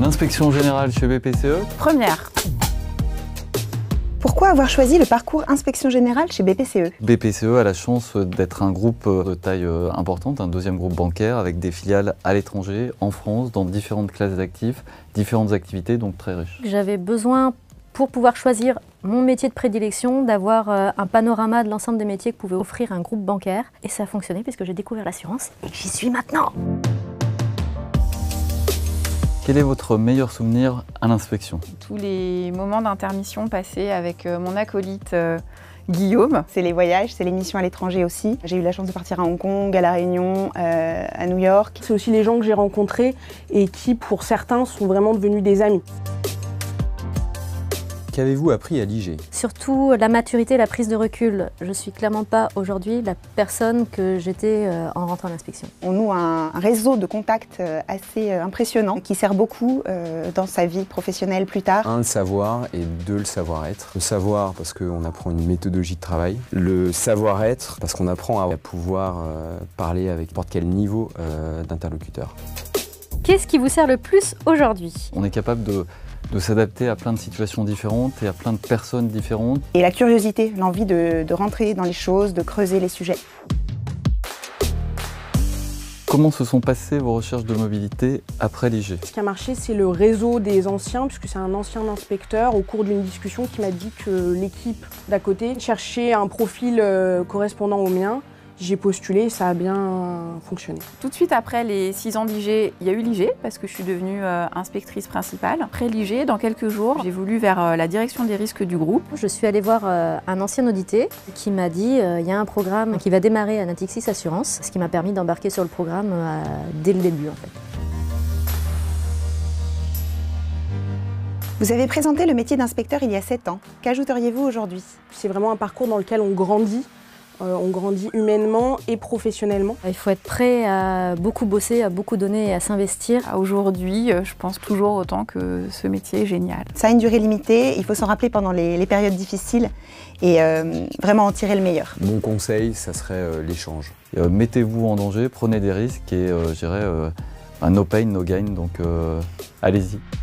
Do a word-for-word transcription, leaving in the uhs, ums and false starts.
L'inspection générale chez B P C E. Première. Pourquoi avoir choisi le parcours inspection générale chez B P C E? B P C E a la chance d'être un groupe de taille importante, un deuxième groupe bancaire avec des filiales à l'étranger, en France, dans différentes classes d'actifs, différentes activités, donc très riches. J'avais besoin, pour pouvoir choisir mon métier de prédilection, d'avoir un panorama de l'ensemble des métiers que pouvait offrir un groupe bancaire. Et ça a fonctionné puisque j'ai découvert l'assurance et que j'y suis maintenant. Quel est votre meilleur souvenir à l'inspection? Tous les moments d'intermission passés avec mon acolyte euh, Guillaume. C'est les voyages, c'est les missions à l'étranger aussi. J'ai eu la chance de partir à Hong Kong, à La Réunion, euh, à New York. C'est aussi les gens que j'ai rencontrés et qui, pour certains, sont vraiment devenus des amis. Qu'avez-vous appris à l'I G? Surtout la maturité, la prise de recul. Je ne suis clairement pas aujourd'hui la personne que j'étais en rentrant à l'inspection. On noue un réseau de contacts assez impressionnant qui sert beaucoup dans sa vie professionnelle plus tard. Un, le savoir et deux, le savoir-être. Le savoir parce qu'on apprend une méthodologie de travail. Le savoir-être parce qu'on apprend à pouvoir parler avec n'importe quel niveau d'interlocuteur. Qu'est-ce qui vous sert le plus aujourd'hui? On est capable de de s'adapter à plein de situations différentes et à plein de personnes différentes. Et la curiosité, l'envie de, de rentrer dans les choses, de creuser les sujets. Comment se sont passées vos recherches de mobilité après l'I G? Ce qui a marché, c'est le réseau des anciens, puisque c'est un ancien inspecteur au cours d'une discussion qui m'a dit que l'équipe d'à côté cherchait un profil euh, correspondant au mien. J'ai postulé et ça a bien fonctionné. Tout de suite après les six ans d'I G, il y a eu l'I G parce que je suis devenue euh, inspectrice principale. Après l'I G, dans quelques jours, j'ai voulu vers euh, la direction des risques du groupe. Je suis allée voir euh, un ancien audité qui m'a dit euh, il y a un programme qui va démarrer à Natixis Assurance, ce qui m'a permis d'embarquer sur le programme euh, dès le début en fait. Vous avez présenté le métier d'inspecteur il y a sept ans. Qu'ajouteriez-vous aujourd'hui? C'est vraiment un parcours dans lequel on grandit. Euh, on grandit humainement et professionnellement. Il faut être prêt à beaucoup bosser, à beaucoup donner et à s'investir. Aujourd'hui, je pense toujours autant que ce métier est génial. Ça a une durée limitée, il faut s'en rappeler pendant les, les périodes difficiles et euh, vraiment en tirer le meilleur. Mon conseil, ça serait euh, l'échange. Euh, Mettez-vous en danger, prenez des risques et euh, je dirais euh, no pain, no gain, donc euh, allez-y.